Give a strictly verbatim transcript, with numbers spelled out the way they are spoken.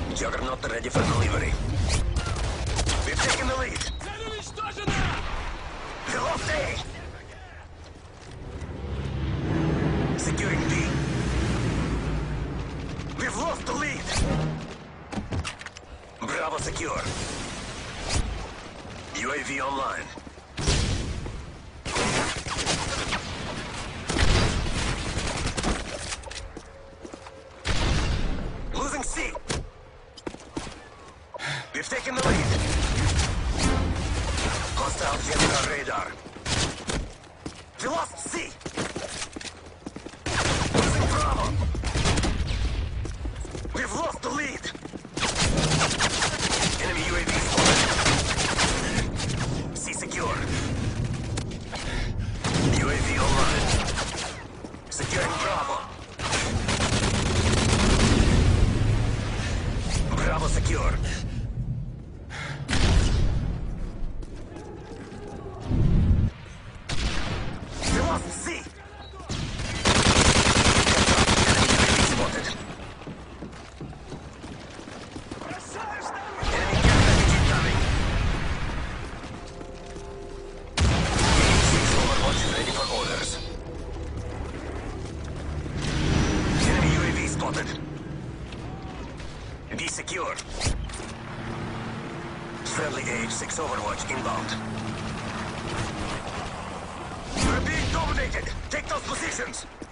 Juggernaut ready for delivery. We've taken the lead. We lost A. Securing B. We've lost the lead. Bravo secure. U A V online. Losing C. We've taken the lead. Hostile jet on radar. We lost C. Losing Bravo. We've lost the lead. Enemy U A V spotted. C secure. U A V online. Securing Bravo. Bravo secure. We lost C. Spotted. Enemy care package incoming. six Overwatch is ready for orders. Enemy U A V spotted. Be secure. Friendly H six Overwatch inbound. We're being dominated. Take those positions.